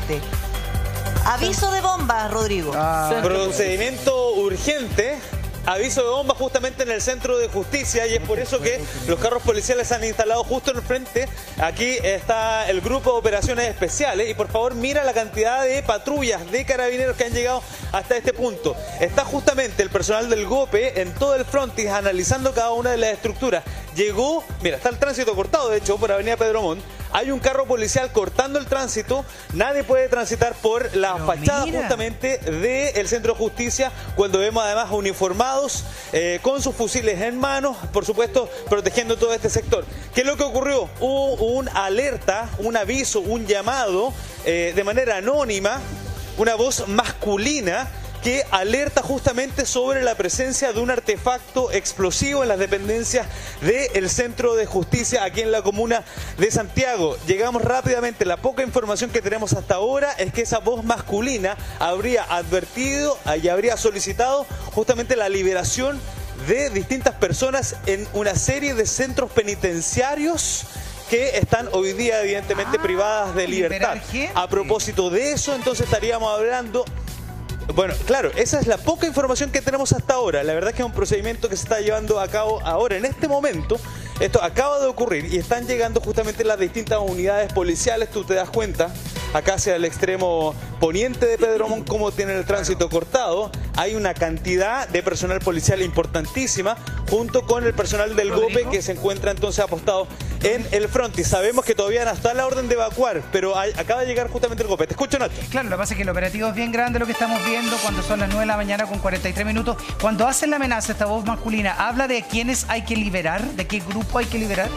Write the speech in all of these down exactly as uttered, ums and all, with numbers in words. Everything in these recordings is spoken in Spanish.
urgente. Aviso de bomba, Rodrigo. Ah, Procedimiento urgente. Aviso de bomba justamente en el centro de justicia, y es por eso que los carros policiales se han instalado justo en el frente. Aquí está el grupo de operaciones especiales y por favor mira la cantidad de patrullas de carabineros que han llegado hasta este punto. Está justamente el personal del GOPE en todo el frontis analizando cada una de las estructuras. Llegó, mira, está el tránsito cortado de hecho por Avenida Pedro Montt. Hay un carro policial cortando el tránsito, nadie puede transitar por la Pero fachada mira. justamente del centro de justicia, cuando vemos además uniformados eh, con sus fusiles en manos, por supuesto protegiendo todo este sector. ¿Qué es lo que ocurrió? Hubo un alerta, un aviso, un llamado eh, de manera anónima, una voz masculina que alerta justamente sobre la presencia de un artefacto explosivo en las dependencias del Centro de Justicia aquí en la comuna de Santiago. Llegamos rápidamente, la poca información que tenemos hasta ahora es que esa voz masculina habría advertido y habría solicitado justamente la liberación de distintas personas en una serie de centros penitenciarios que están hoy día evidentemente Ah, privadas de libertad. liberar gente. A propósito de eso, entonces estaríamos hablando... Bueno, claro, esa es la poca información que tenemos hasta ahora. La verdad es que es un procedimiento que se está llevando a cabo ahora, en este momento. Esto acaba de ocurrir y están llegando justamente las distintas unidades policiales. Tú te das cuenta, acá hacia el extremo poniente de Pedro Montt, cómo tienen el tránsito cortado. Hay una cantidad de personal policial importantísima, junto con el personal del GOPE que se encuentra entonces apostado en el frontis. Sabemos que todavía no está la orden de evacuar, pero hay, acaba de llegar justamente el GOPE. Te escucho, Nacho. Claro, lo que pasa es que el operativo es bien grande, lo que estamos viendo cuando son las nueve de la mañana con cuarenta y tres minutos. Cuando hacen la amenaza, esta voz masculina, ¿habla de quiénes hay que liberar? ¿De qué grupo hay que liberar?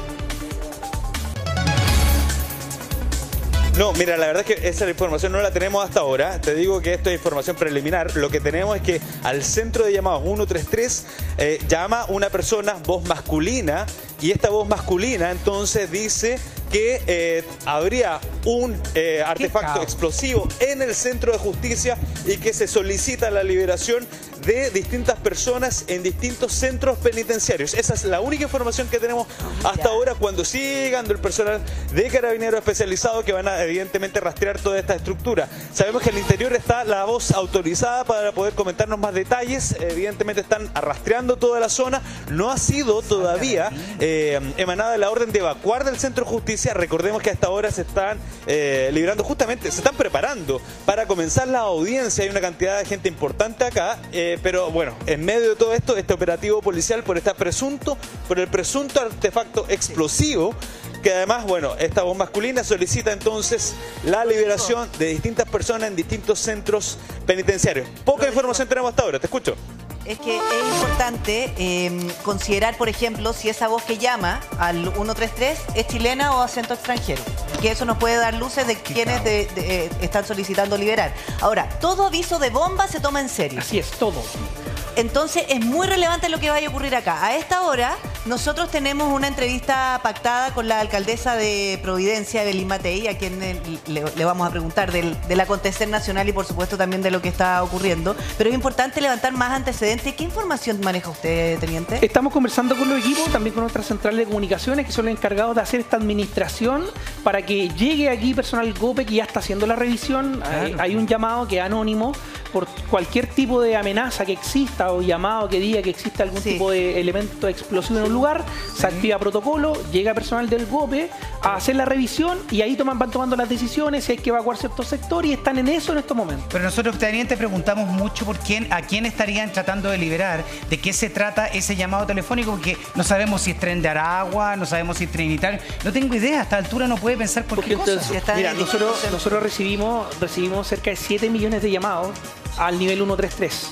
No, mira, la verdad es que esa información no la tenemos hasta ahora. Te digo que esto es información preliminar. Lo que tenemos es que al centro de llamados uno tres tres eh, llama una persona, voz masculina, y esta voz masculina entonces dice que eh, habría un eh, artefacto explosivo en el centro de justicia y que se solicita la liberación de distintas personas en distintos centros penitenciarios. Esa es la única información que tenemos hasta ahora, cuando sigue llegando el personal de carabineros especializado que van a evidentemente rastrear toda esta estructura. Sabemos que al interior está la voz autorizada para poder comentarnos más detalles. Evidentemente están rastreando toda la zona. No ha sido todavía eh, emanada la orden de evacuar del centro de justicia. Recordemos que hasta ahora se están eh, liberando justamente, se están preparando para comenzar la audiencia. Hay una cantidad de gente importante acá, eh, pero bueno, en medio de todo esto, este operativo policial por este presunto, por el presunto artefacto explosivo, que además, bueno, esta voz masculina solicita entonces la liberación de distintas personas en distintos centros penitenciarios. Poca información tenemos hasta ahora, te escucho. Es que es importante eh, considerar, por ejemplo, si esa voz que llama al uno tres tres es chilena o acento extranjero. Que eso nos puede dar luces de quienes de, de, eh, están solicitando liberar. Ahora, todo aviso de bomba se toma en serio. Así es, todo. Entonces es muy relevante lo que vaya a ocurrir acá. A esta hora nosotros tenemos una entrevista pactada con la alcaldesa de Providencia, Evelyn Matei, a quien le, le, le vamos a preguntar del, del acontecer nacional y por supuesto también de lo que está ocurriendo. Pero es importante levantar más antecedentes. ¿Qué información maneja usted, teniente? Estamos conversando con los equipos, también con otras centrales de comunicaciones que son los encargados de hacer esta administración para que llegue aquí personal GOPE que ya está haciendo la revisión. Claro. Hay, hay un llamado que es anónimo por cualquier tipo de amenaza que exista o llamado que diga que existe algún sí. tipo de elemento explosivo en un lugar, sí. se activa protocolo, llega personal del GOPE a hacer la revisión y ahí toman, van tomando las decisiones si hay que evacuar ciertos sectores y están en eso en estos momentos. Pero nosotros, teniente, preguntamos mucho por quién, a quién estarían tratando de liberar, de qué se trata ese llamado telefónico, porque no sabemos si es Tren de Aragua, no sabemos si es Trinitario, no tengo idea, a esta altura no puede pensar por porque qué cosa. Entonces, mira, nosotros, nosotros recibimos, recibimos cerca de siete millones de llamados al nivel uno tres tres.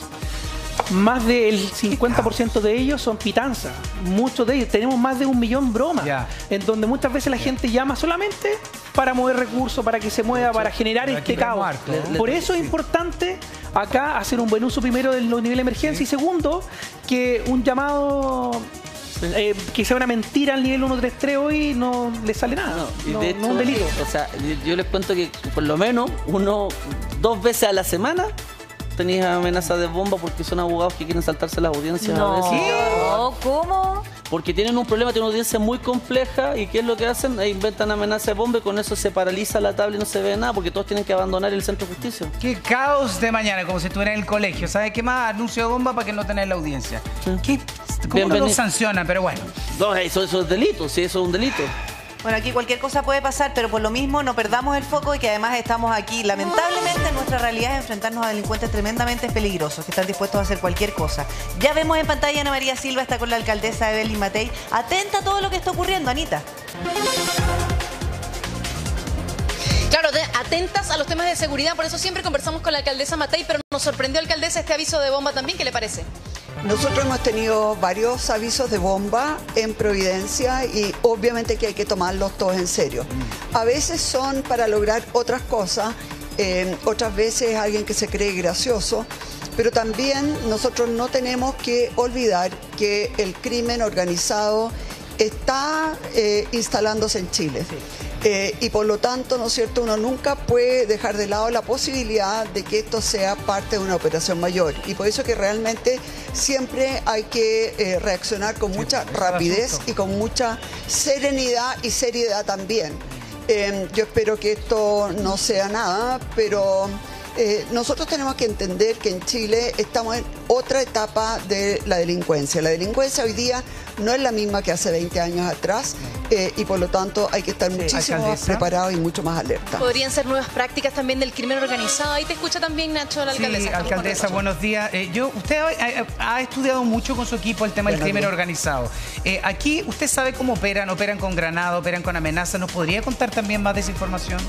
Más del cincuenta por ciento de ellos son pitanzas. Muchos de ellos, tenemos más de un millón bromas, yeah. en donde muchas veces la gente llama solamente para mover recursos, para que se mueva, para generar este caos. Muerto, ¿eh? Por eso es importante acá hacer un buen uso primero del nivel de emergencia, sí. y segundo, que un llamado... Eh, que sea una mentira al nivel uno tres tres hoy no le sale nada, no, no, de hecho, no un delito. O sea, yo les cuento que por lo menos uno, dos veces a la semana tenéis amenazas de bomba porque son abogados que quieren saltarse las audiencias No, a veces. no, ¿cómo? Porque tienen un problema, tienen una audiencia muy compleja y ¿qué es lo que hacen? E inventan amenazas de bomba y con eso se paraliza la tabla y no se ve nada porque todos tienen que abandonar el centro de justicia. Qué caos de mañana, como si estuviera en el colegio. ¿Sabes qué más? Anuncio de bomba para que no tenés la audiencia. Sí. ¿Qué? ¿Cómo Bienvenido. no lo sancionan? Pero bueno. No, eso, eso es delito, sí, eso es un delito. Bueno, aquí cualquier cosa puede pasar, pero por lo mismo no perdamos el foco y que además estamos aquí, lamentablemente, nuestra realidad es enfrentarnos a delincuentes tremendamente peligrosos que están dispuestos a hacer cualquier cosa. Ya vemos en pantalla a Ana María Silva, está con la alcaldesa Evelyn Matei. Atenta a todo lo que está ocurriendo, Anita. Claro, de- atentas a los temas de seguridad, por eso siempre conversamos con la alcaldesa Matei, pero nos sorprendió, alcaldesa, este aviso de bomba también, ¿qué le parece? Nosotros hemos tenido varios avisos de bomba en Providencia y obviamente que hay que tomarlos todos en serio. A veces son para lograr otras cosas, eh, otras veces alguien que se cree gracioso, pero también nosotros no tenemos que olvidar que el crimen organizado está eh, instalándose en Chile. Eh, y por lo tanto, ¿no es cierto?, uno nunca puede dejar de lado la posibilidad de que esto sea parte de una operación mayor. Y por eso que realmente siempre hay que eh, reaccionar con mucha rapidez y con mucha serenidad y seriedad también. Eh, yo espero que esto no sea nada, pero eh, nosotros tenemos que entender que en Chile estamos en otra etapa de la delincuencia. La delincuencia hoy día no es la misma que hace veinte años atrás eh, y por lo tanto hay que estar muchísimo más alcaldesa. preparados y mucho más alerta. Podrían ser nuevas prácticas también del crimen organizado. Ahí te escucha también, Nacho, la alcaldesa. Sí, Estamos alcaldesa, con buenos días. Eh, yo, usted ha, ha- ha estudiado mucho con su equipo el tema del Buenos crimen días. organizado. Eh, aquí, ¿usted sabe cómo operan? ¿Operan con granada? ¿Operan con amenazas? ¿Nos podría contar también más de esa información?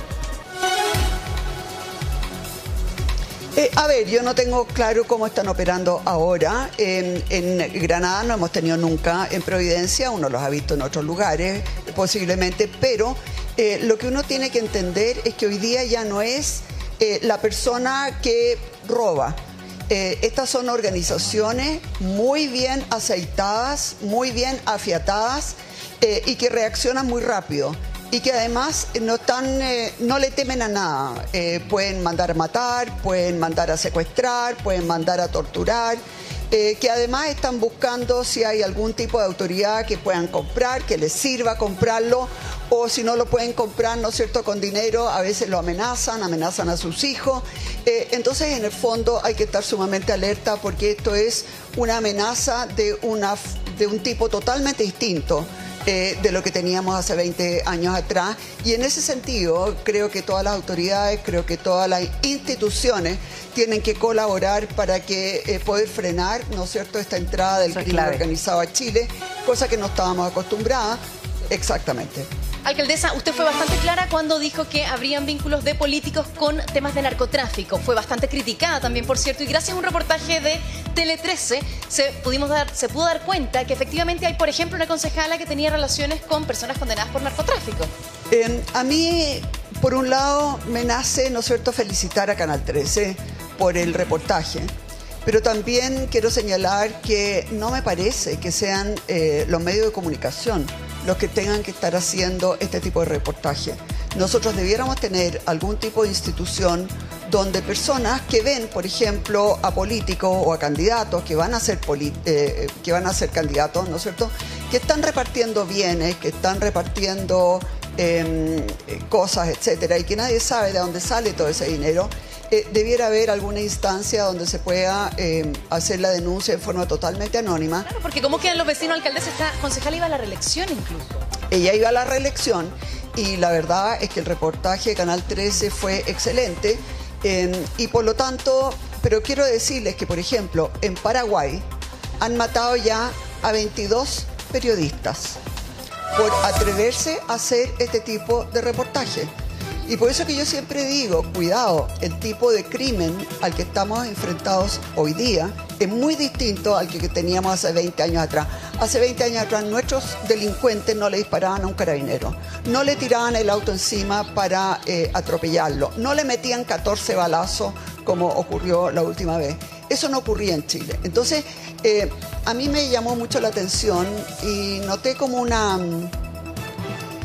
Eh, a ver, yo no tengo claro cómo están operando ahora. En, en Granada no hemos tenido nunca, en Providencia uno los ha visto en otros lugares posiblemente, pero eh, lo que uno tiene que entender es que hoy día ya no es eh, la persona que roba. Eh, estas son organizaciones muy bien aceitadas, muy bien afiatadas eh, y que reaccionan muy rápido. Y que además no, están, eh, no le temen a nada. Eh, pueden mandar a matar, pueden mandar a secuestrar, pueden mandar a torturar. Eh, que además están buscando si hay algún tipo de autoridad que puedan comprar, que les sirva comprarlo. O si no lo pueden comprar, ¿no es cierto?, con dinero, a veces lo amenazan, amenazan a sus hijos. Eh, entonces, en el fondo, hay que estar sumamente alerta porque esto es una amenaza de, una, de un tipo totalmente distinto Eh, de lo que teníamos hace veinte años atrás. Y en ese sentido, creo que todas las autoridades, creo que todas las instituciones tienen que colaborar para que eh, poder frenar, ¿no es cierto?, esta entrada del Eso es crimen clave. organizado a Chile, cosa que no estábamos acostumbradas. Exactamente. Alcaldesa, usted fue bastante clara cuando dijo que habrían vínculos de políticos con temas de narcotráfico. Fue bastante criticada también, por cierto, y gracias a un reportaje de Tele trece se, pudimos dar, se pudo dar cuenta que efectivamente hay, por ejemplo, una concejala que tenía relaciones con personas condenadas por narcotráfico. Eh, a mí, por un lado, me nace, ¿no es cierto?, felicitar a Canal trece por el reportaje. Pero también quiero señalar que no me parece que sean eh, los medios de comunicación los que tengan que estar haciendo este tipo de reportaje. Nosotros debiéramos tener algún tipo de institución donde personas que ven, por ejemplo, a políticos o a candidatos que van a ser, poli- eh, que van a ser candidatos, ¿no es cierto?, que están repartiendo bienes, que están repartiendo eh, cosas, etcétera, y que nadie sabe de dónde sale todo ese dinero. Eh, debiera haber alguna instancia donde se pueda eh, hacer la denuncia de forma totalmente anónima. Claro, porque ¿cómo quedan los vecinos, alcaldesa? Esta concejala iba a la reelección incluso. Ella iba a la reelección y la verdad es que el reportaje de Canal trece fue excelente eh, y por lo tanto, pero quiero decirles que, por ejemplo, en Paraguay han matado ya a veintidós periodistas por atreverse a hacer este tipo de reportaje. Y por eso que yo siempre digo, cuidado, el tipo de crimen al que estamos enfrentados hoy día es muy distinto al que teníamos hace veinte años atrás. Hace veinte años atrás nuestros delincuentes no le disparaban a un carabinero, no le tiraban el auto encima para eh, atropellarlo, no le metían catorce balazos como ocurrió la última vez. Eso no ocurría en Chile. Entonces, eh, a mí me llamó mucho la atención y noté como una...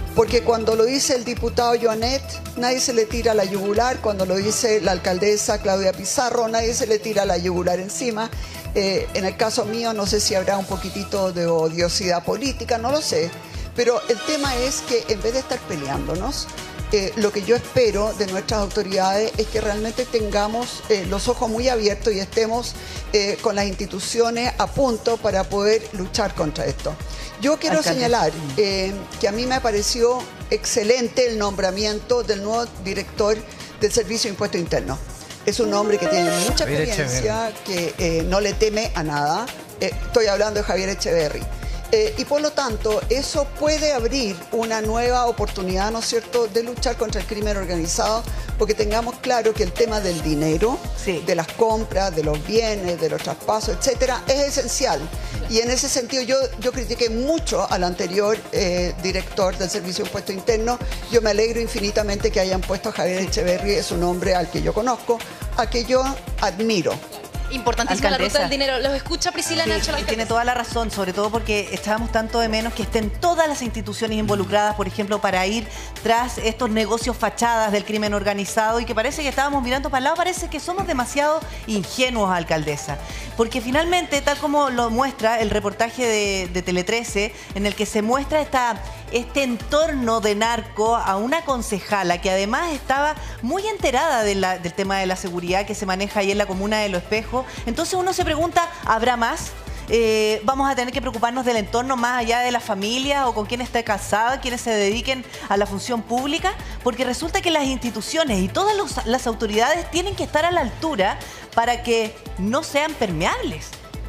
Porque cuando lo dice el diputado Joanet, nadie se le tira la yugular. Cuando lo dice la alcaldesa Claudia Pizarro, nadie se le tira la yugular encima. Eh, en el caso mío, no sé si habrá un poquitito de odiosidad política, no lo sé. Pero el tema es que en vez de estar peleándonos, eh, lo que yo espero de nuestras autoridades es que realmente tengamos eh, los ojos muy abiertos y estemos eh, con las instituciones a punto para poder luchar contra esto. Yo quiero Alcalde. señalar eh, que a mí me pareció excelente el nombramiento del nuevo director del Servicio de Impuesto Interno. Es un hombre que tiene mucha experiencia, que eh, no le teme a nada. Eh, estoy hablando de Javier Echeverri. Eh, y por lo tanto, eso puede abrir una nueva oportunidad, ¿no es cierto?, de luchar contra el crimen organizado, porque tengamos claro que el tema del dinero, sí. de las compras, de los bienes, de los traspasos, etcétera, es esencial. Y en ese sentido yo, yo critiqué mucho al anterior eh, director del Servicio de Impuesto Interno. Yo me alegro infinitamente que hayan puesto a Javier Echeverri, es un hombre al que yo conozco, a que yo admiro. Importantísima la ruta del dinero. ¿Los escucha Priscila sí, Nacho? Y tiene toda la razón, sobre todo porque estábamos tanto de menos que estén todas las instituciones involucradas, por ejemplo, para ir tras estos negocios fachadas del crimen organizado, y que parece que estábamos mirando para el lado, parece que somos demasiado ingenuos, alcaldesa. Porque finalmente, tal como lo muestra el reportaje de, de Tele trece, en el que se muestra esta, este entorno de narco a una concejala que además estaba muy enterada de la, del tema de la seguridad que se maneja ahí en la comuna de Los Espejos. Entonces uno se pregunta, ¿habrá más? Eh, ¿Vamos a tener que preocuparnos del entorno más allá de la familia o con quién está casada, quienes se dediquen a la función pública? Porque resulta que las instituciones y todas los, las autoridades tienen que estar a la altura para que no sean permeables.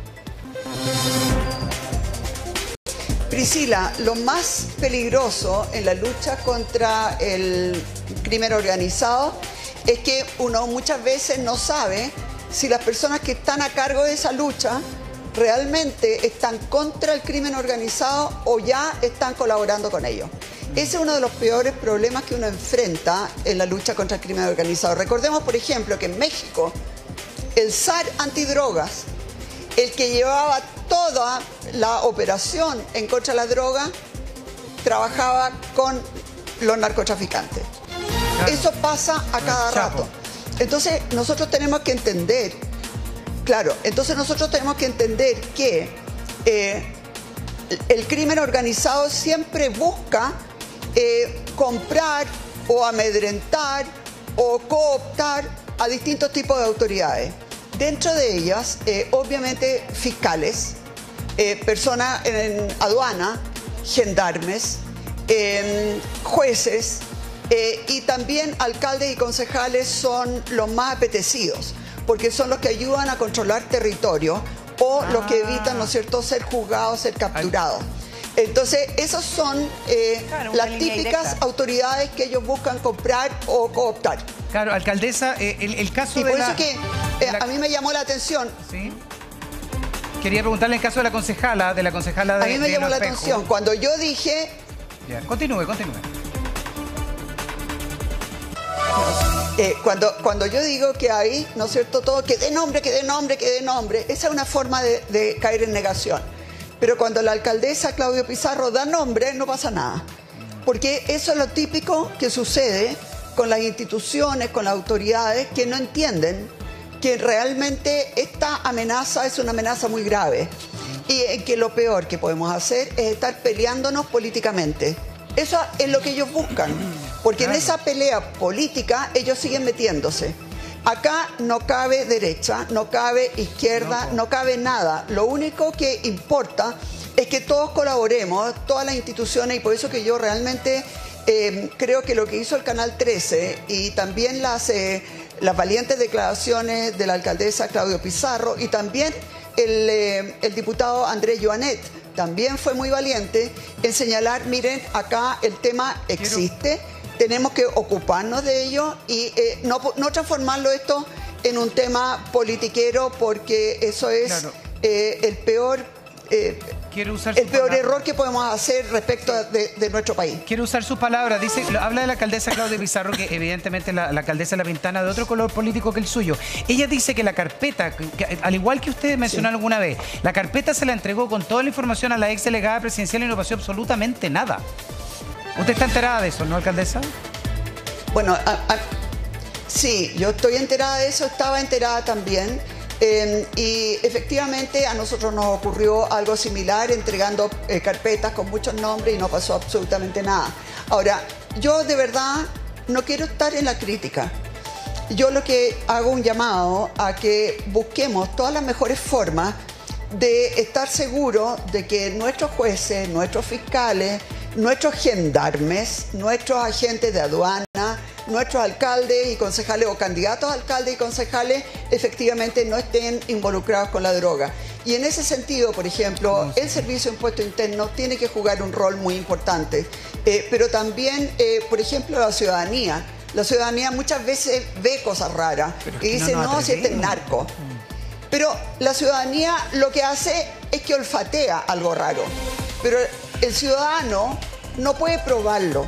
Priscila, lo más peligroso en la lucha contra el crimen organizado es que uno muchas veces no sabe si las personas que están a cargo de esa lucha realmente están contra el crimen organizado o ya están colaborando con ellos. Ese es uno de los peores problemas que uno enfrenta en la lucha contra el crimen organizado. Recordemos, por ejemplo, que en México el zar antidrogas, el que llevaba toda la operación en contra de la droga, trabajaba con los narcotraficantes. Claro. Eso pasa a cada rato. Entonces nosotros tenemos que entender, claro, entonces nosotros tenemos que entender que eh, el crimen organizado siempre busca eh, comprar o amedrentar o cooptar a distintos tipos de autoridades. Dentro de ellas, eh, obviamente, fiscales, eh, personas en aduana, gendarmes, eh, jueces, eh, y también alcaldes y concejales son los más apetecidos, porque son los que ayudan a controlar territorio o ah. los que evitan, ¿no es cierto?, ser juzgados, ser capturados. Entonces, esas son eh, claro, las típicas directa. autoridades que ellos buscan comprar o cooptar. Claro, alcaldesa, eh, el, el caso y de por la... eso que eh, la... a mí me llamó la atención. Sí. Quería preguntarle el caso de la concejala, de la concejala de A mí me de llamó la Espejo. atención cuando yo dije... Ya, continúe, continúe. Eh, cuando, cuando yo digo que hay, ¿no es cierto?, todo, que dé nombre, que dé nombre, que dé nombre, esa es una forma de, de caer en negación. Pero cuando la alcaldesa Claudia Pizarro da nombre, no pasa nada. Porque eso es lo típico que sucede con las instituciones, con las autoridades, que no entienden que realmente esta amenaza es una amenaza muy grave. Y que lo peor que podemos hacer es estar peleándonos políticamente. Eso es lo que ellos buscan. Porque en esa pelea política ellos siguen metiéndose. Acá no cabe derecha, no cabe izquierda, no, no cabe nada. Lo único que importa es que todos colaboremos, todas las instituciones, y por eso que yo realmente eh, creo que lo que hizo el Canal trece y también las, eh, las valientes declaraciones de la alcaldesa Claudia Pizarro y también el, eh, el diputado Andrés Joanet, también fue muy valiente en señalar, miren, acá el tema existe. Quiero... Tenemos que ocuparnos de ello y eh, no, no transformarlo esto en un tema politiquero, porque eso es claro. eh, el peor, eh, usar el peor error que podemos hacer respecto de, de nuestro país. Quiero usar sus palabras. Dice, habla de la alcaldesa Claudia Pizarro, que evidentemente la, la alcaldesa La Pintana de otro color político que el suyo. Ella dice que la carpeta, que, al igual que ustedes mencionaron sí. alguna vez, la carpeta se la entregó con toda la información a la ex delegada presidencial y no pasó absolutamente nada. ¿Usted está enterada de eso, no, alcaldesa? Bueno, a, a, sí, yo estoy enterada de eso, estaba enterada también. Eh, y efectivamente a nosotros nos ocurrió algo similar, entregando eh, carpetas con muchos nombres y no pasó absolutamente nada. Ahora, yo de verdad no quiero estar en la crítica. Yo lo que hago un llamado a que busquemos todas las mejores formas de estar seguros de que nuestros jueces, nuestros fiscales, nuestros gendarmes, nuestros agentes de aduana, nuestros alcaldes y concejales o candidatos a alcaldes y concejales efectivamente no estén involucrados con la droga. Y en ese sentido, por ejemplo, el Servicio de Impuesto Interno tiene que jugar un rol muy importante, eh, pero también, eh, por ejemplo, la ciudadanía. La ciudadanía muchas veces ve cosas raras y dice, no, no si este es narco. Pero la ciudadanía lo que hace es que olfatea algo raro. Pero el ciudadano no puede probarlo.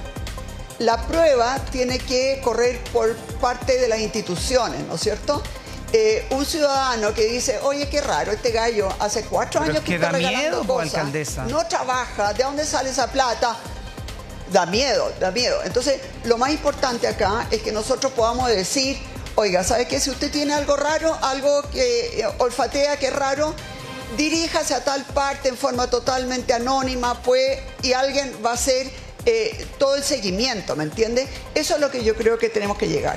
La prueba tiene que correr por parte de las instituciones, ¿no es cierto? Eh, un ciudadano que dice, oye, qué raro, este gallo hace cuatro Pero años es que, que está da regalando miedo, cosas, alcaldesa. no trabaja, ¿de dónde sale esa plata? Da miedo, da miedo. Entonces, lo más importante acá es que nosotros podamos decir, oiga, ¿sabe qué? Si usted tiene algo raro, algo que olfatea que es raro, diríjase a tal parte en forma totalmente anónima, pues, y alguien va a hacer eh, todo el seguimiento, ¿me entiende? Eso es lo que yo creo que tenemos que llegar.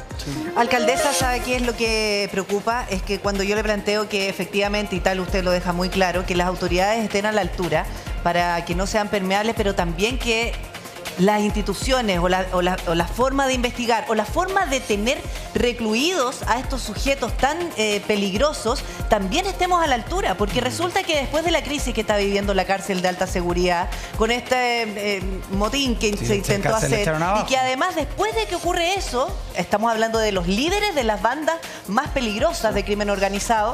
Alcaldesa, ¿sabe qué es lo que preocupa? Es que cuando yo le planteo que efectivamente, y tal usted lo deja muy claro, que las autoridades estén a la altura para que no sean permeables, pero también que las instituciones o la, o, la, o la forma de investigar o la forma de tener recluidos a estos sujetos tan eh, peligrosos también estemos a la altura, porque resulta que después de la crisis que está viviendo la cárcel de alta seguridad, con este eh, motín que sí, se intentó hacer, y que además después de que ocurre eso, estamos hablando de los líderes de las bandas más peligrosas de crimen organizado,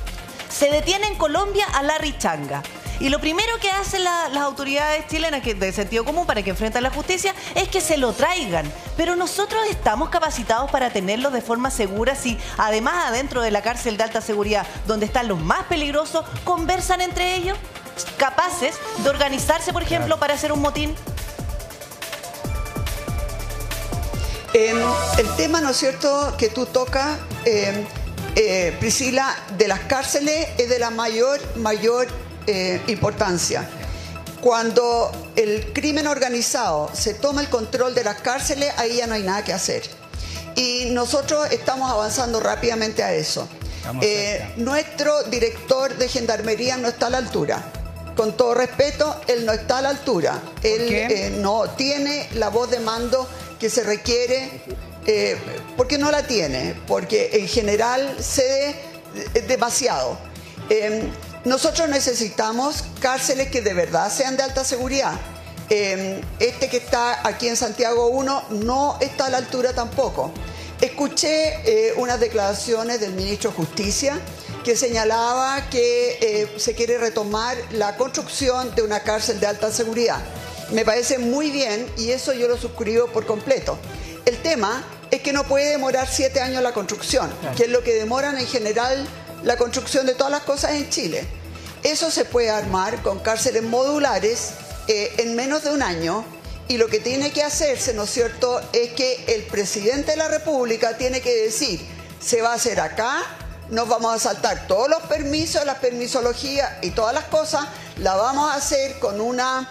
se detiene en Colombia a Larry Changa. Y lo primero que hacen la, las autoridades chilenas, que de sentido común para que enfrenten la justicia, es que se lo traigan. Pero nosotros estamos capacitados para tenerlos de forma segura si además adentro de la cárcel de alta seguridad, donde están los más peligrosos, conversan entre ellos, capaces de organizarse, por ejemplo, claro, para hacer un motín. Eh, el tema, ¿no es cierto?, que tú tocas, eh, eh, Priscila, de las cárceles es de la mayor, mayor Eh, importancia. Cuando el crimen organizado se toma el control de las cárceles, ahí ya no hay nada que hacer. Y nosotros estamos avanzando rápidamente a eso. Eh, nuestro director de Gendarmería no está a la altura. Con todo respeto, él no está a la altura. Él eh, no tiene la voz de mando que se requiere. Eh, ¿Por qué no la tiene? Porque en general cede demasiado. Eh, Nosotros necesitamos cárceles que de verdad sean de alta seguridad. Eh, este que está aquí en Santiago uno no está a la altura tampoco. Escuché eh, unas declaraciones del ministro de Justicia que señalaba que eh, se quiere retomar la construcción de una cárcel de alta seguridad. Me parece muy bien y eso yo lo suscribo por completo. El tema es que no puede demorar siete años la construcción, que es lo que demoran en general la construcción de todas las cosas en Chile. Eso se puede armar con cárceles modulares eh, en menos de un año, y lo que tiene que hacerse, ¿no es cierto?, es que el presidente de la República tiene que decir, se va a hacer acá, nos vamos a saltar todos los permisos, las permisologías y todas las cosas, la vamos a hacer con una,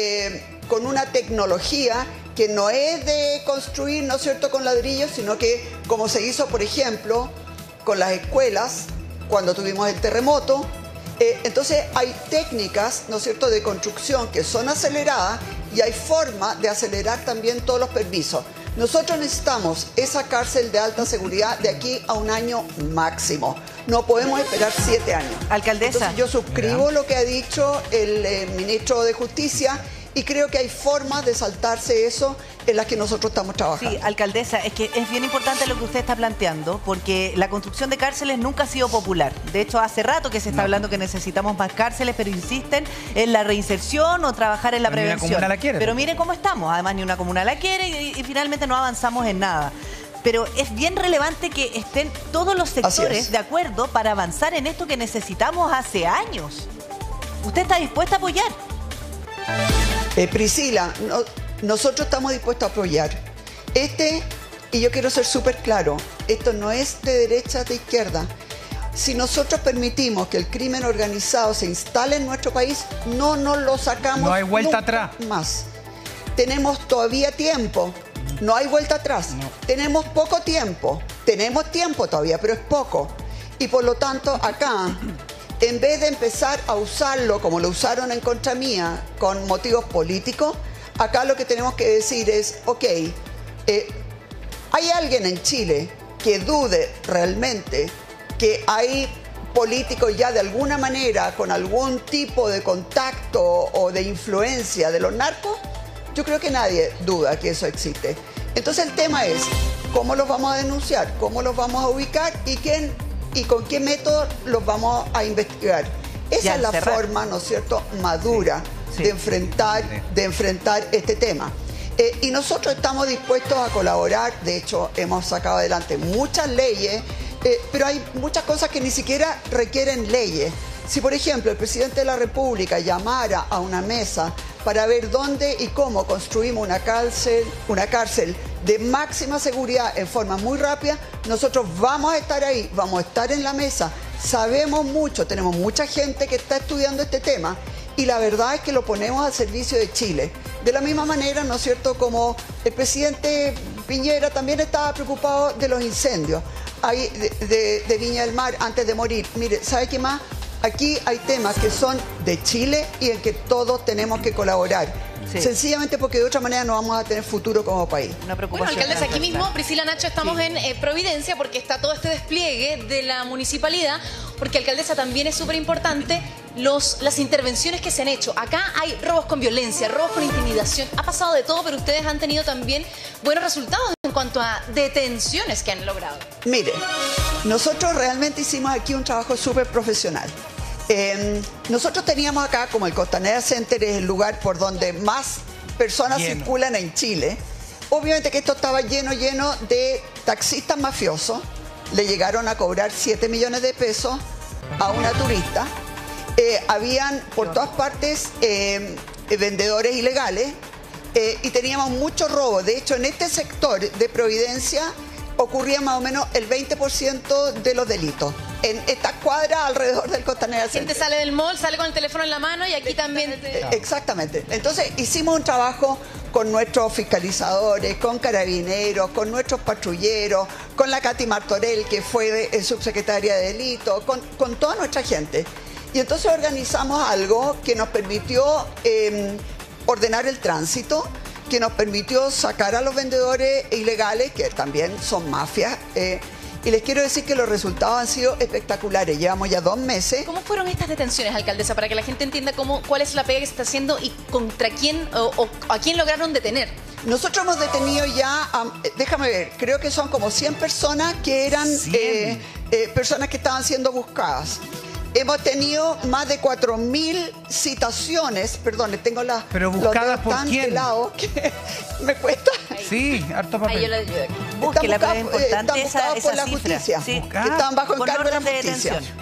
eh, con una tecnología que no es de construir, ¿no es cierto?, con ladrillos, sino que como se hizo, por ejemplo, con las escuelas, cuando tuvimos el terremoto. Eh, entonces hay técnicas, ¿no es cierto?, de construcción que son aceleradas y hay forma de acelerar también todos los permisos. Nosotros necesitamos esa cárcel de alta seguridad de aquí a un año máximo. No podemos esperar siete años. Alcaldesa. Entonces yo suscribo Mira. lo que ha dicho el eh, ministro de Justicia y creo que hay formas de saltarse eso en las que nosotros estamos trabajando. Sí, alcaldesa, es que es bien importante lo que usted está planteando, porque la construcción de cárceles nunca ha sido popular. De hecho, hace rato que se está no. hablando que necesitamos más cárceles, pero insisten en la reinserción o trabajar en la pero prevención. Ni una comuna la quiere. Pero mire cómo estamos, además ni una comuna la quiere y, y finalmente no avanzamos en nada. Pero es bien relevante que estén todos los sectores de acuerdo para avanzar en esto que necesitamos hace años. ¿Usted está dispuesta a apoyar? Eh, Priscila, no, nosotros estamos dispuestos a apoyar. Este, y yo quiero ser súper claro, esto no es de derecha, de izquierda. Si nosotros permitimos que el crimen organizado se instale en nuestro país, no nos lo sacamos. No hay vuelta nunca atrás. Más. Tenemos todavía tiempo. No hay vuelta atrás. No. Tenemos poco tiempo. Tenemos tiempo todavía, pero es poco. Y por lo tanto, acá, en vez de empezar a usarlo como lo usaron en contra mía, con motivos políticos, acá lo que tenemos que decir es, ok, eh, ¿hay alguien en Chile que dude realmente que hay políticos ya de alguna manera con algún tipo de contacto o de influencia de los narcos? Yo creo que nadie duda que eso existe. Entonces el tema es cómo los vamos a denunciar, cómo los vamos a ubicar y quién y con qué método los vamos a investigar. Esa ya, es la cerrar. forma, ¿no es cierto?, madura sí, sí. de enfrentar, de enfrentar este tema. Eh, y nosotros estamos dispuestos a colaborar. De hecho, hemos sacado adelante muchas leyes. Eh, pero hay muchas cosas que ni siquiera requieren leyes. Si, por ejemplo, el presidente de la República llamara a una mesa para ver dónde y cómo construimos una cárcel, una cárcel de máxima seguridad en forma muy rápida, nosotros vamos a estar ahí, vamos a estar en la mesa. Sabemos mucho, tenemos mucha gente que está estudiando este tema y la verdad es que lo ponemos al servicio de Chile. De la misma manera, ¿no es cierto?, como el presidente Piñera también estaba preocupado de los incendios ahí de, de, de Viña del Mar antes de morir. Mire, ¿sabe qué más? Aquí hay temas que son de Chile y en que todos tenemos que colaborar. Sí. Sencillamente porque de otra manera no vamos a tener futuro como país. Una preocupación. Bueno, alcaldesa, aquí mismo, Priscila, Nacho, estamos sí. en eh, Providencia porque está todo este despliegue de la municipalidad, porque, alcaldesa, también es súper importante los, las intervenciones que se han hecho. Acá hay robos con violencia, robos con intimidación, ha pasado de todo, pero ustedes han tenido también buenos resultados en cuanto a detenciones que han logrado. Mire, nosotros realmente hicimos aquí un trabajo súper profesional. Eh, nosotros teníamos acá, como el Costanera Center es el lugar por donde más personas lleno. circulan en Chile. Obviamente que esto estaba lleno, lleno de taxistas mafiosos. Le llegaron a cobrar siete millones de pesos a una turista. Eh, habían por todas partes eh, vendedores ilegales eh, y teníamos muchos robos. De hecho, en este sector de Providencia ocurría más o menos el veinte por ciento de los delitos. En esta cuadra alrededor del Costanera Center. La gente sale del mall, sale con el teléfono en la mano y aquí también... Exactamente. Entonces hicimos un trabajo con nuestros fiscalizadores, con carabineros, con nuestros patrulleros, con la Katy Martorell, que fue eh, subsecretaria de Delito, con, con toda nuestra gente. Y entonces organizamos algo que nos permitió eh, ordenar el tránsito, que nos permitió sacar a los vendedores ilegales, que también son mafias, eh, y les quiero decir que los resultados han sido espectaculares. Llevamos ya dos meses. ¿Cómo fueron estas detenciones, alcaldesa, para que la gente entienda cómo, cuál es la pega que se está haciendo y contra quién o, o a quién lograron detener? Nosotros hemos detenido ya, um, déjame ver, creo que son como cien personas que eran eh, eh, personas que estaban siendo buscadas. Hemos tenido más de cuatro mil citaciones, perdón, tengo las... ¿Pero buscadas por quién? Helados, que me cuesta. Sí, harto papel. Ahí yo la ayudo. Búsquela, pero es eh, importante esa, esa por la cifra. justicia, Sí. que están bajo Con encargo de la orden de justicia. detención. Ahí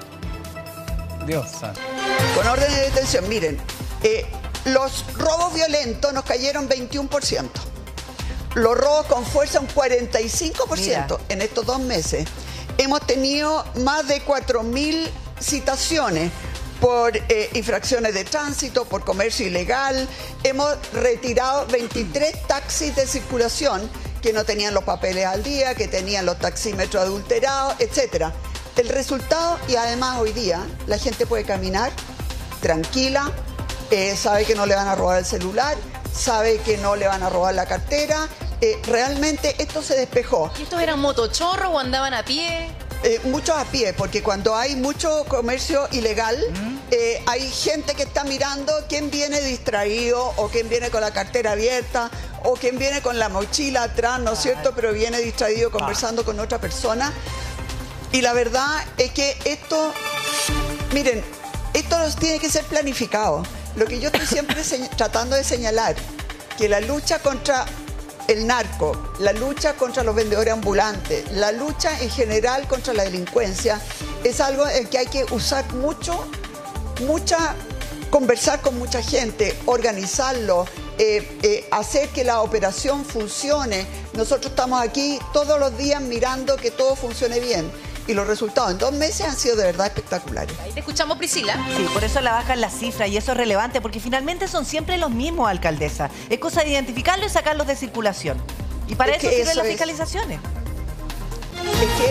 está. Dios santo. Con orden de detención, miren, eh, los robos violentos nos cayeron veintiuno por ciento. Los robos con fuerza un cuarenta y cinco por ciento en estos dos meses. Hemos tenido más de cuatro mil citaciones por eh, infracciones de tránsito, por comercio ilegal. Hemos retirado veintitrés taxis de circulación que no tenían los papeles al día, que tenían los taxímetros adulterados, etcétera. El resultado, y además hoy día la gente puede caminar tranquila, eh, sabe que no le van a robar el celular, sabe que no le van a robar la cartera. Eh, realmente esto se despejó. ¿Y estos eran motochorros o andaban a pie? Eh, muchos a pie, porque cuando hay mucho comercio ilegal, mm. eh, hay gente que está mirando quién viene distraído o quién viene con la cartera abierta o quién viene con la mochila atrás, ¿no es cierto? Pero viene distraído conversando con otra persona. Y la verdad es que esto, miren, esto nos tiene que ser planificado. Lo que yo estoy siempre tratando de señalar, que la lucha contra el narco, la lucha contra los vendedores ambulantes, la lucha en general contra la delincuencia, es algo en que hay que usar mucho, mucha, conversar con mucha gente, organizarlo, eh, eh, hacer que la operación funcione. Nosotros estamos aquí todos los días mirando que todo funcione bien. Y los resultados en dos meses han sido de verdad espectaculares. Ahí te escuchamos, Priscila. Sí, por eso la bajan las cifras y eso es relevante porque finalmente son siempre los mismos, alcaldesa. Es cosa de identificarlos y sacarlos de circulación. Y para Es eso que sirven eso las es. fiscalizaciones. Es que,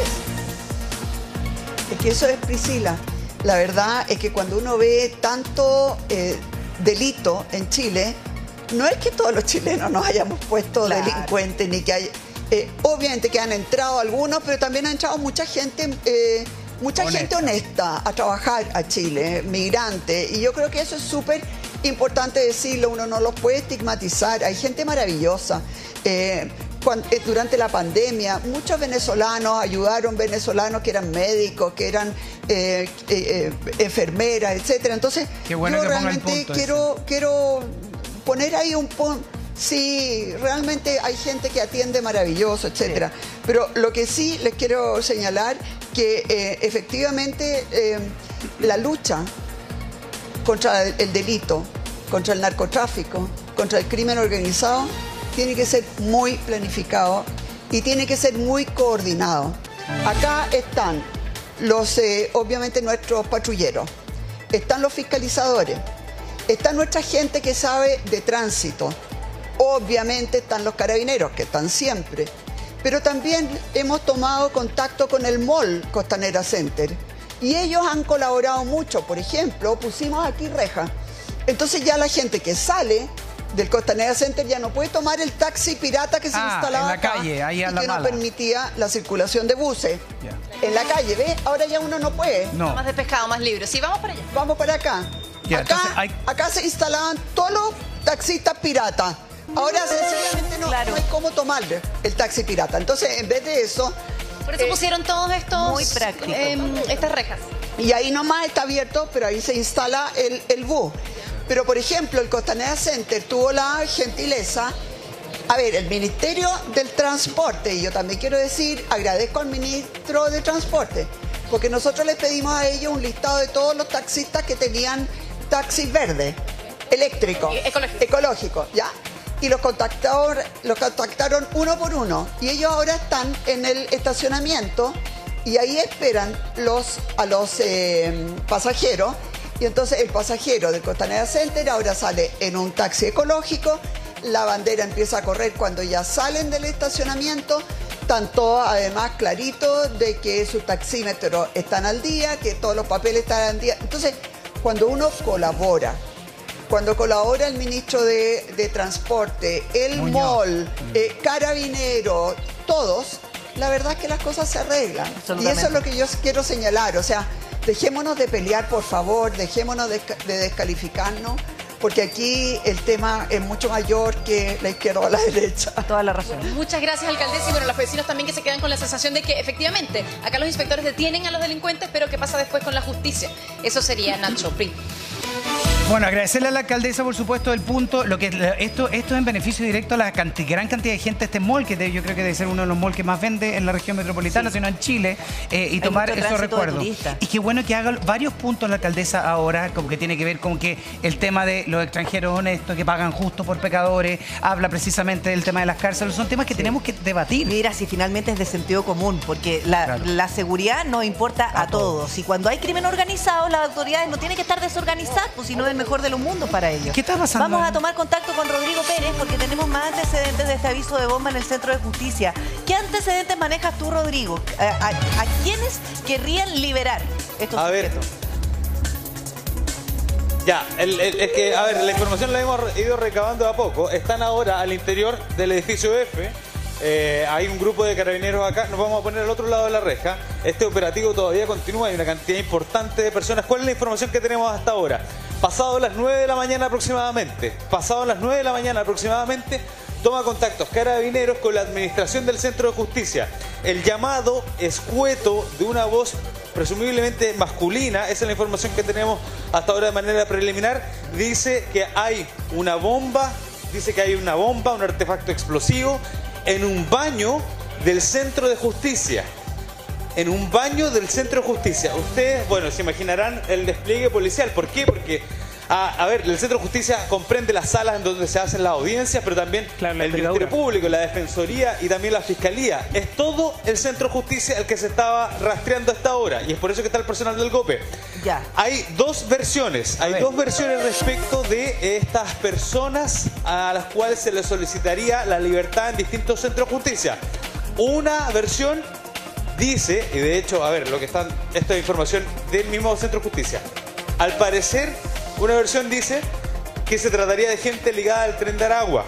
es que eso es, Priscila. La verdad es que cuando uno ve tanto eh, delito en Chile, no es que todos los chilenos nos hayamos puesto Claro. delincuentes, ni que hay... Eh, obviamente que han entrado algunos, pero también ha entrado mucha gente, eh, mucha Honesta. gente honesta a trabajar a Chile, migrante. Y yo creo que eso es súper importante decirlo, uno no los puede estigmatizar. Hay gente maravillosa. Eh, cuan- eh, durante la pandemia, muchos venezolanos ayudaron, venezolanos que eran médicos, que eran eh, eh, eh, enfermeras, etcétera. Entonces, Qué bueno yo que ponga el realmente punto quiero, quiero poner ahí un punto. Sí, realmente hay gente que atiende maravilloso, etcétera. Pero lo que sí les quiero señalar que eh, efectivamente eh, la lucha contra el, el delito, contra el narcotráfico, contra el crimen organizado, tiene que ser muy planificado y tiene que ser muy coordinado. Acá están los, eh, obviamente, nuestros patrulleros, están los fiscalizadores, está nuestra gente que sabe de tránsito. Obviamente están los carabineros, que están siempre. Pero también hemos tomado contacto con el mall Costanera Center. Y ellos han colaborado mucho. Por ejemplo, pusimos aquí rejas. Entonces ya la gente que sale del Costanera Center ya no puede tomar el taxi pirata que se Ah, instalaba en la acá calle, ahí a y la que no mala. permitía la circulación de buses. Ya. En la calle, ¿ves? Ahora ya uno no puede. No. Más de pescado, más libre. Sí, vamos para allá. Vamos para acá. Ya, acá, entonces hay- acá se instalaban todos los taxistas piratas. Ahora sencillamente no, Claro. no hay cómo tomar el taxi pirata. Entonces, en vez de eso, Por eso Eh, pusieron todos estos... muy práctico. em, estas rejas. y ahí nomás está abierto, pero ahí se instala el, el bus. Pero, por ejemplo, el Costanera Center tuvo la gentileza. A ver, el Ministerio del Transporte, y yo también quiero decir, agradezco al Ministro de Transporte, porque nosotros les pedimos a ellos un listado de todos los taxistas que tenían taxis verdes, eléctricos, Y ecológicos. ecológicos, ¿ya? Y los contactaron, los contactaron uno por uno. Y ellos ahora están en el estacionamiento y ahí esperan los, a los eh, pasajeros. Y entonces el pasajero del Costanera Center ahora sale en un taxi ecológico. La bandera empieza a correr cuando ya salen del estacionamiento. Están todos además claritos de que sus taxímetros están al día, que todos los papeles están al día. Entonces, cuando uno colabora, cuando colabora el ministro de, de Transporte, el Muñoz. mall, eh, Carabineros, todos, la verdad es que las cosas se arreglan. Y Absolutamente. eso es lo que yo quiero señalar. O sea, dejémonos de pelear, por favor, dejémonos de, de descalificarnos, porque aquí el tema es mucho mayor que la izquierda o la derecha. Toda la razón. Muchas gracias, alcaldesa. Y bueno, los vecinos también que se quedan con la sensación de que efectivamente acá los inspectores detienen a los delincuentes, pero ¿qué pasa después con la justicia? Eso sería Nacho Pri. Bueno, agradecerle a la alcaldesa, por supuesto, el punto. Lo que esto, esto es en beneficio directo a la canti- gran cantidad de gente. Este mall, que de- yo creo que debe ser uno de los malls que más vende en la región metropolitana, Sí. sino en Chile, eh, y Hay tomar mucho esos tránsito de recuerdos. turistas. Y qué bueno que haga varios puntos la alcaldesa ahora, como que tiene que ver con que el tema de los extranjeros honestos, que pagan justo por pecadores, habla precisamente del tema de las cárceles. Son temas que tenemos que debatir. Mira, si finalmente es de sentido común, porque la, Claro. la seguridad nos importa a, A todos. todos. Y cuando hay crimen organizado, las autoridades no tienen que estar desorganizadas, pues si no es el mejor de los mundos para ellos. ¿Qué está pasando? Vamos a tomar contacto con Rodrigo Pérez porque tenemos más antecedentes de este aviso de bomba en el Centro de Justicia. ¿Qué antecedentes manejas tú, Rodrigo? ¿A, a, a quiénes querrían liberar estos A ver. sujetos? Ya, el- el- es que, a ver, la información la hemos re- ido recabando de a poco. Están ahora al interior del edificio F. Eh, hay un grupo de carabineros acá. Nos vamos a poner al otro lado de la reja. Este operativo todavía continúa. Hay una cantidad importante de personas. ¿Cuál es la información que tenemos hasta ahora? Pasado las nueve de la mañana aproximadamente. Pasado las nueve de la mañana aproximadamente. Toma contactos Carabineros con la administración del Centro de Justicia. El llamado escueto de una voz presumiblemente masculina, esa es la información que tenemos hasta ahora de manera preliminar, dice que hay una bomba, dice que hay una bomba, un artefacto explosivo en un baño del Centro de Justicia. En un baño del Centro de Justicia. Ustedes, bueno, se imaginarán el despliegue policial. ¿Por qué? Porque A, a ver, el Centro de Justicia comprende las salas en donde se hacen las audiencias, pero también Claro, la el Ministerio envergadura. Público, la Defensoría y también la Fiscalía. Es todo el Centro de Justicia el que se estaba rastreando a esta hora y es por eso que está el personal del GOPE. Ya. Hay dos versiones, hay ver. dos versiones respecto de estas personas a las cuales se les solicitaría la libertad en distintos centros de justicia. Una versión dice, y de hecho, a ver, lo que están, esta es información del mismo Centro de Justicia. Al parecer, una versión dice que se trataría de gente ligada al Tren de Aragua.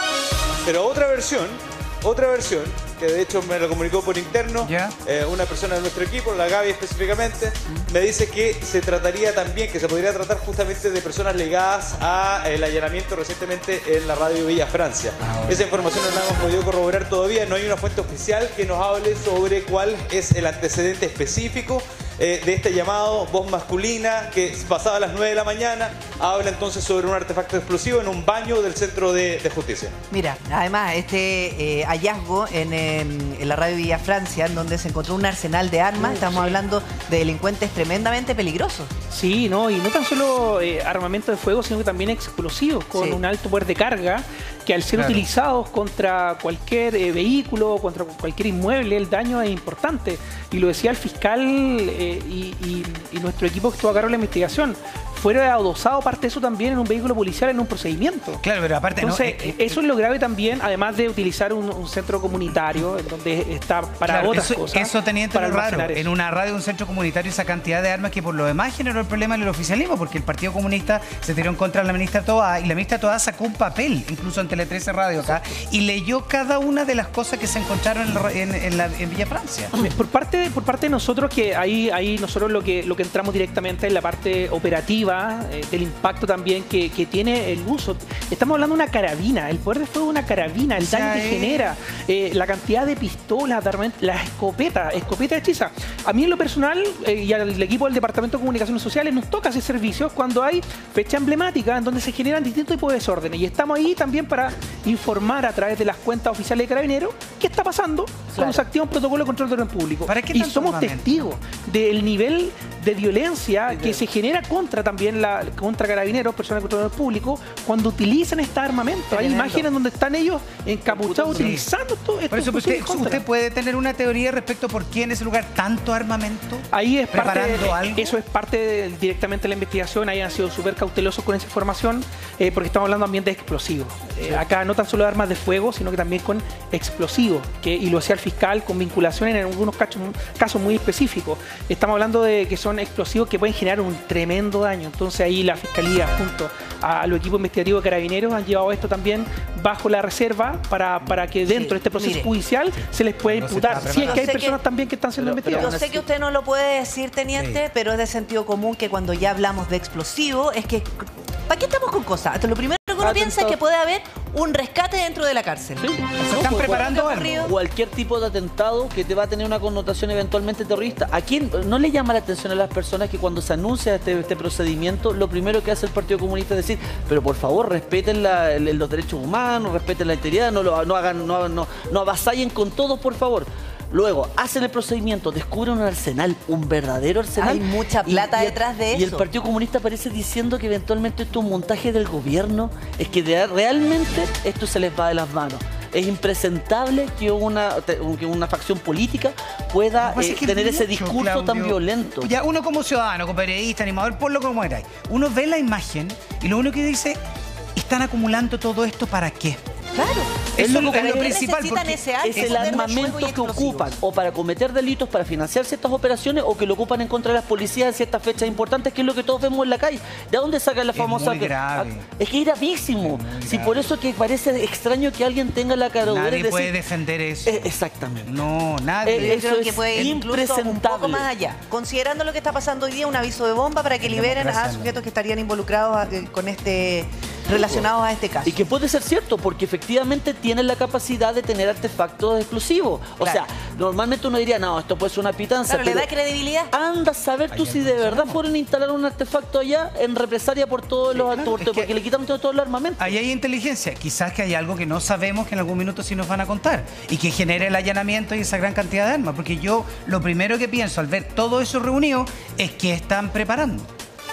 Pero otra versión, otra versión, que de hecho me lo comunicó por interno, ¿Ya? eh, una persona de nuestro equipo, la Gaby específicamente, me dice que se trataría también, que se podría tratar justamente de personas ligadas al allanamiento recientemente en la radio Villa Francia. Ah, bueno. Esa información no la hemos podido corroborar todavía, no hay una fuente oficial que nos hable sobre cuál es el antecedente específico eh, de este llamado voz masculina que pasada las nueve de la mañana habla entonces sobre un artefacto explosivo en un baño del Centro de, de Justicia. Mira, además, este eh, hallazgo en, en- en la radio Villa Francia, en donde se encontró un arsenal de armas, estamos hablando de delincuentes tremendamente peligrosos. Sí, no, y no tan solo eh, armamento de fuego, sino que también explosivos con Sí. un alto poder de carga que al ser Claro. utilizados contra cualquier eh, vehículo, contra cualquier inmueble, el daño es importante. Y lo decía el fiscal eh, y, y- y nuestro equipo que estuvo a cargo de la investigación. Fuera adosado parte de eso también en un vehículo policial en un procedimiento. Claro, pero aparte... Entonces, no, eh, eh, eso es lo grave también, además de utilizar un, un centro comunitario en donde está para Claro, otras eso, cosas. eso teniente para lo raro. almacenar eso. En una radio de un centro comunitario esa cantidad de armas que por lo demás generó el problema en el oficialismo porque el Partido Comunista se tiró en contra de la ministra Toá y la ministra Toá sacó un papel, incluso en Tele trece Radio acá, y leyó cada una de las cosas que se encontraron en, la- en- en la- en Villa Francia. Por parte, de, por parte de nosotros, que ahí, ahí nosotros lo que, lo que entramos directamente en la parte operativa, eh, del impacto también que, que tiene el uso. Estamos hablando de una carabina, el poder de fuego de una carabina, el O sea, daño que eh. genera, eh, la cantidad de pistolas, de armamento, las escopetas, escopeta hechiza. A mí en lo personal eh, y al equipo del Departamento de Comunicaciones Sociales nos toca hacer servicios cuando hay fecha emblemática en donde se generan distintos tipos de desórdenes y estamos ahí también para informar a través de las cuentas oficiales de Carabineros qué está pasando cuando se activa un protocolo de control de orden público. ¿Para qué Y tanto somos armamento? testigos del nivel de violencia que se genera contra también la contra carabineros, personas de control del público, cuando utilizan este armamento. Hay Tremendo. imágenes donde están ellos encapuchados Sí. utilizando todo esto. Por eso usted, usted puede tener una teoría respecto por qué en ese lugar tanto armamento. Ahí es parte preparando de- algo. eso es parte de- directamente de la investigación. Ahí han sido súper cautelosos con esa información eh, porque estamos hablando de ambientes explosivos. Eh, acá no tan solo de armas de fuego, sino que también con explosivos, que, y lo hacía el fiscal con vinculación en algunos casos, casos muy específicos. Estamos hablando de que son explosivos que pueden generar un tremendo daño. Entonces ahí la fiscalía junto a, a los equipos investigativos de Carabineros han llevado esto también bajo la reserva para, para que dentro de este proceso mire. judicial se les pueda No se imputar. está Si es preparando. que hay Yo sé que- personas también que están siendo Pero- pero- investigadas. Yo sé que usted no lo puede decir, teniente, Sí. pero es de sentido común que cuando ya hablamos de explosivo, es que... ¿Para qué estamos con cosas? Hasta lo primero que uno piensa es que puede haber un rescate dentro de la cárcel. Sí. ¿Se No, están pues, preparando ¿qué ha algo? ocurrido? Cualquier tipo de atentado que te va a tener una connotación eventualmente terrorista. ¿A quién no le llama la atención a las personas que cuando se anuncia este, este procedimiento, lo primero que hace el Partido Comunista es decir, pero por favor respeten la- el- los derechos humanos, respeten la integridad, no, lo, no hagan, no, no, no avasallen con todos, por favor? Luego, hacen el procedimiento, descubren un arsenal, un verdadero arsenal. Hay mucha plata detrás de Y el eso. Partido Comunista parece diciendo que eventualmente esto es un montaje del gobierno. Es que de- realmente esto se les va de las manos. Es impresentable que una, que una facción política pueda Lo que pasa eh, es que tener ese mucho, discurso tan Claudio. violento. Ya uno como ciudadano, como periodista, animador, ponlo como erais. Uno ve la imagen y lo único que dice, ¿están acumulando todo esto para qué? Claro. Eso es lo, ¿Para lo qué principal. necesitan porque ese arma? Es el poder de armamento fuego y que explosivos. ocupan o para cometer delitos, para financiar ciertas operaciones o que lo ocupan en contra de las policías en ciertas fechas importantes, que es lo que todos vemos en la calle. ¿De dónde sacan la Es famosa? muy grave. Es que es gravísimo. Es muy Si grave. por eso que parece extraño que alguien tenga la caradura de nadie decir... puede defender eso. Eh, exactamente. No, Yo nadie. Eh, creo Eso que es puede ir incluso un poco impresentable. más allá. Considerando lo que está pasando hoy día, un aviso de bomba para que liberen a Democracia, sujetos que estarían involucrados eh, con este relacionados a este caso. Y que puede ser cierto, porque efectivamente tienen la capacidad de tener artefactos explosivos. O Claro. sea, normalmente uno diría, no, esto puede ser una pitanza. Claro, le pero da credibilidad. anda a saber tú Allá si de verdad fueron a instalar un artefacto allá en represalia por todos los claro, por- es que- porque le quitamos todo, todo el armamento. Ahí hay inteligencia. Quizás que hay algo que no sabemos que en algún minuto sí nos van a contar y que genere el allanamiento y esa gran cantidad de armas. Porque yo lo primero que pienso al ver todo eso reunido es que están preparando.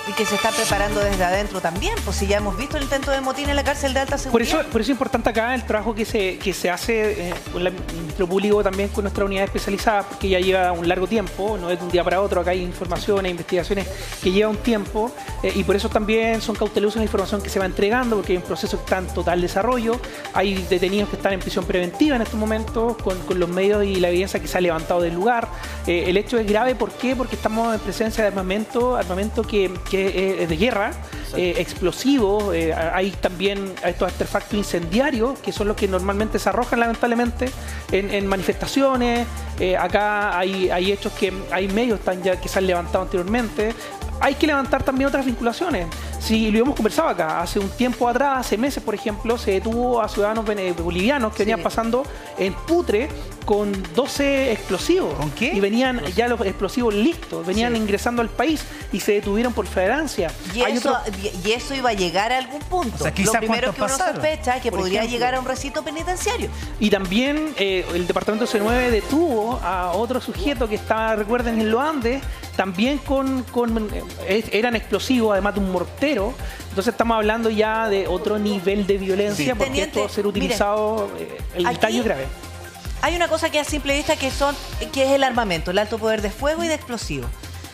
y que se está preparando desde adentro también, pues si ya hemos visto el intento de motín en la cárcel de alta Por seguridad. eso, por eso es importante acá el trabajo que se, que se hace eh, con el Ministerio Público, también con nuestra unidad especializada, porque ya lleva un largo tiempo, no es de un día para otro, acá hay informaciones, investigaciones que lleva un tiempo, eh, y por eso también son cautelosas la información que se va entregando, porque hay un proceso que está en total desarrollo, hay detenidos que están en prisión preventiva en estos momentos, con, con los medios y la evidencia que se ha levantado del lugar. Eh, el hecho es grave, ¿por qué? Porque estamos en presencia de armamento, armamento que, que es de guerra, eh, explosivos, eh, hay también estos artefactos incendiarios, que son los que normalmente se arrojan lamentablemente en, en manifestaciones. Eh, acá hay, hay hechos que hay medios están ya que se han levantado anteriormente. Hay que levantar también otras vinculaciones. Si lo hemos conversado acá, hace un tiempo atrás, hace meses, por ejemplo, se detuvo a ciudadanos bolivianos que sí. venían pasando en Putre con doce explosivos. ¿Con qué? Y venían ya los explosivos listos, venían sí. ingresando al país y se detuvieron por flagrancia. Y, Hay eso, otro... y eso iba a llegar a algún punto. O sea, lo primero que uno pasaron? sospecha es que Por podría ejemplo. llegar a un recinto penitenciario. Y también eh, el departamento C nueve detuvo a otro sujeto que estaba, recuerden, en los Andes, también con, con eh, eran explosivos, además de un mortero. Entonces estamos hablando ya de otro nivel de violencia, Sí. porque Teniente, esto va a ser utilizado, eh, el aquí- daño es grave. Hay una cosa que a simple vista que son que es el armamento, el alto poder de fuego y de explosivos.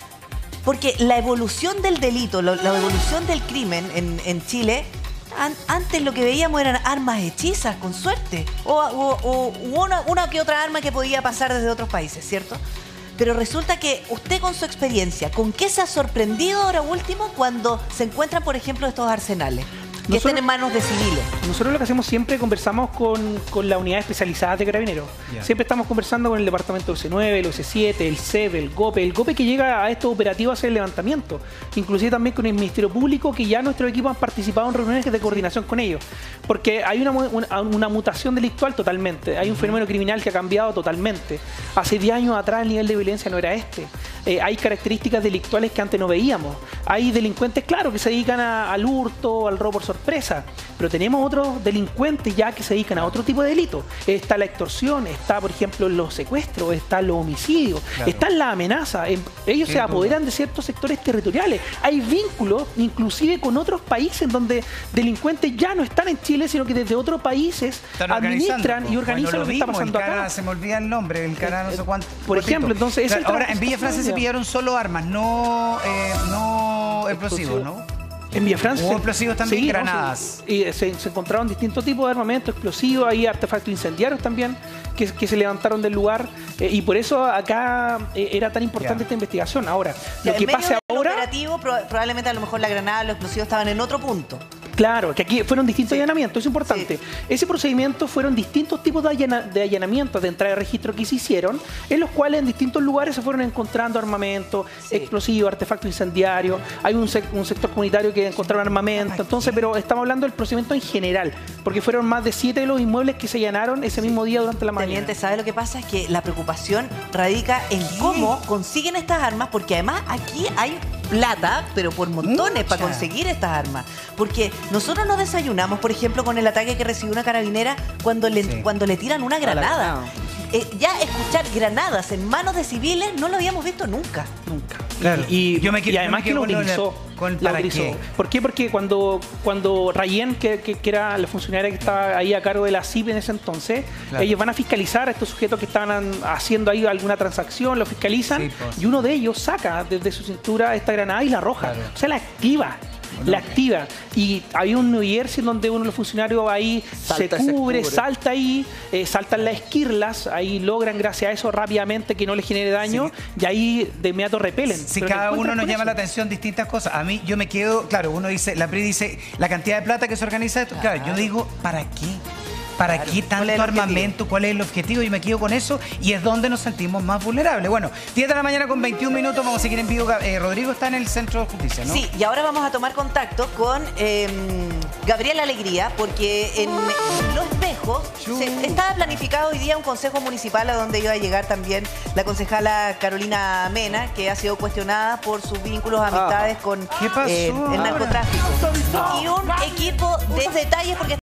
Porque la evolución del delito, lo- la evolución del crimen en, en Chile, an- antes lo que veíamos eran armas hechizas, con suerte. O, o- o- u una, una que otra arma que podía pasar desde otros países, ¿cierto? Pero resulta que usted con su experiencia, ¿con qué se ha sorprendido ahora último cuando se encuentran, por ejemplo, estos arsenales? Que Nosotros- estén en manos de civiles. Nosotros lo que hacemos siempre, conversamos con, con la unidad especializada de Carabineros. Ya. Siempre estamos conversando con el departamento C nueve, el O C siete, el C E P, el GOPE, el GOPE que llega a estos operativos a hacer el levantamiento. Inclusive también con el Ministerio Público, que ya nuestros equipos han participado en reuniones de coordinación con ellos. Porque hay una, mu- una, una mutación delictual totalmente. Hay un fenómeno criminal que ha cambiado totalmente. Hace diez años atrás el nivel de violencia no era este. Eh, hay características delictuales que antes no veíamos. Hay delincuentes, claro, que se dedican a- al hurto, al robo por sorpresa, pero tenemos otros delincuentes ya que se dedican a otro tipo de delitos. Está la extorsión, está, por ejemplo, los secuestros, está los homicidios, Claro. están las amenazas. Em, Ellos Sin se duda. apoderan de ciertos sectores territoriales. Hay vínculos, inclusive con otros países, en donde delincuentes ya no están en Chile, sino que desde otros países Están administran organizando, y po. organizan Bueno, lo que está vimos, pasando el cara, acá. se me olvida el nombre, el cara no sé cuánto. Por ejemplo, cuantito. entonces, ese es el Ahora, trabajo en que Villa está Francia se haciendo. pillaron solo armas, no, eh, no explosivos, ¿no? En Villa Francia. Hubo explosivos también, Sí, ¿no? granadas. Sí. Y se, se encontraron distintos tipos de armamento, explosivos, hay artefactos incendiarios también que, que se levantaron del lugar. eh, y por eso acá eh, era tan importante Ya. esta investigación. Ahora, Ya, lo en que medio pase del ahora. operativo, pro- probablemente a lo mejor la granada, los explosivos estaban en otro punto. Claro, que aquí fueron distintos Sí. allanamientos, es importante. Ese procedimiento fueron distintos tipos de, allana- de allanamientos de entrada de registro que se hicieron, en los cuales en distintos lugares se fueron encontrando armamento, Sí. explosivos, artefactos incendiarios. Hay un, sec- un sector comunitario que encontraron armamento. Entonces, pero estamos hablando del procedimiento en general, porque fueron más de siete de los inmuebles que se allanaron ese mismo día durante la mañana. Teniente, ¿sabe lo que pasa? Es que la preocupación radica en cómo consiguen estas armas, porque además aquí hay plata, pero por montones, Mucha. para conseguir estas armas. Porque nosotros nos desayunamos, por ejemplo, con el ataque que recibió una carabinera cuando le, Sí. cuando le tiran una granada. granada. Eh, ya escuchar granadas en manos de civiles no lo habíamos visto nunca. Nunca. Claro. Y, Yo me quedo- y además yo me que quedo lo con lo de- utilizó. con la ¿para utilizó. qué? ¿Por qué? Porque cuando, cuando Rayen, que, que- que era la funcionaria que estaba ahí a cargo de la C I P en ese entonces, Claro. ellos van a fiscalizar a estos sujetos que estaban haciendo ahí alguna transacción, lo fiscalizan, Sí, pues. y uno de ellos saca desde su cintura esta granada y la arroja. Claro. O sea, la activa. La activa. Y había un New Jersey donde uno de los funcionarios ahí Salta, se se cubre, cubre. salta ahí, eh, saltan las esquirlas, ahí logran gracias a eso rápidamente que no le genere daño, y ahí de inmediato repelen. Si Pero te cada uno encuentras nos con llama eso. la atención distintas cosas. A mí yo me quedo, claro, uno dice, la P R I dice, la cantidad de plata que se organiza esto. Claro, yo digo, ¿para qué? ¿Para Claro. qué ¿Cuál tanto es el objetivo? armamento? ¿Cuál es el objetivo? Y me quedo con eso y es donde nos sentimos más vulnerables. Bueno, diez de la mañana con veintiún minutos, vamos a seguir en vivo. Eh, Rodrigo está en el Centro de Justicia, ¿no? Sí, y ahora vamos a tomar contacto con eh, Gabriel Alegría, porque en Los Espejos Chu. se- estaba planificado hoy día un consejo municipal a donde iba a llegar también la concejala Carolina Mena, que ha sido cuestionada por sus vínculos, amistades con ¿Qué pasó? eh, el narcotráfico. Y un equipo de detalles, porque